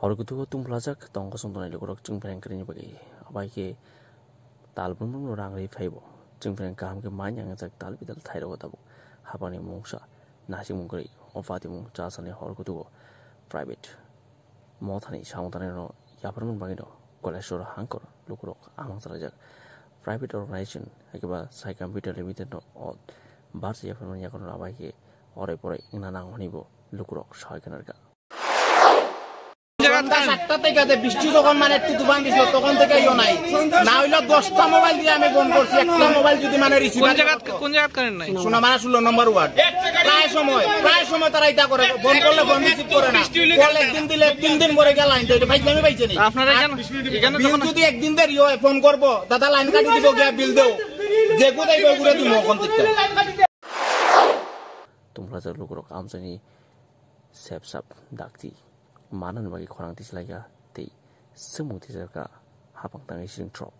Horgutu tumplajak tongko sontonai lukurok jengpreng kerini bagi abai talpun pun orang ri faibo jengpreng kaham ke manyang jak tal bidal thairo tabu hapani mungsa nasi mungkri ofati mung jasane horgutu private mothani samutane no yaparmun bagi no kolesor hangkor lukurok amang sarajak private organization akiba sai computer limited no od barsi yaparmun yakon abai ke ore pore inanang honibo lukurok sai kanarga সাতটা থেকে বৃষ্টি যখন মানে একটু তুফান দিছিল তখন থেকে ইও নাই না হইলো 10টা মোবাইল দিয়ে আমি ফোন করছি একটা মোবাইল যদি মানে রিসিভ কোন জায়গা করেন নাই শোনা মানে 16 নম্বর ওয়ার্ড প্রায় সময় তারা এটা করে ফোন করলে ফোন রিসিভ করে না কল একদিন দিলে 3 দিন পরে গেল লাইন তো ভাই আমি পাইছি না আপনারা এখানে বিল যদি একদিন দেরি হয় ফোন করব দাদা লাইন কাটি দিব গিয়া বিল দাও যে কোথায় ঘুরে দিব কোন থেকে তোমরা যে লোকরক Amjani সেপসাপ ডাকতি মানান bagi korang tislaga tei semu tislaga hapang tangai siring drop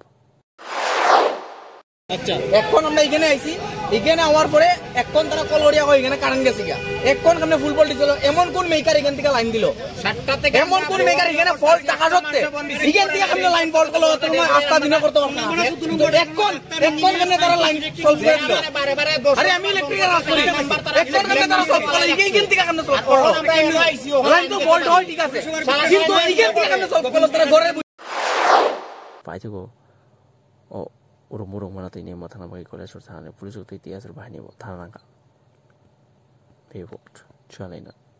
আচ্ছা এখন আমরা এখানে আইছি এখানে আওয়ার পরে এখন তারা কলরিয়া কই এখানে কারেন্ট গেছে গিয়া এখন কেমনে ফুল ভোল্টেজ ছিল এমন কোন মেকার এখান থেকে লাইন দিল 7টা থেকে এমন কোন মেকার এখানে ফল্ট দেখা সত্ত্বে এখান থেকে কেমনে লাইন ফল্ট করলো তোমার আস্থা দিনা করতে পারছ না এখন কেমনে তারা লাইন সলভ করে দিল আরে আমি ইলেকট্রিক্যাল কাজ করি এখন কেমনে তারা সলভ করলো এখান থেকে কেমনে সলভ করলো লাইন তো ফল্ট হয় ঠিক আছে কিন্তু এখান থেকে কেমনে সলভ করলো তারা ঘরে পাইতেগো ও urung-urung mana tini ma thana bagi kolesor thana pulis ukti tiasar bahani bo thana nangka pevot chalena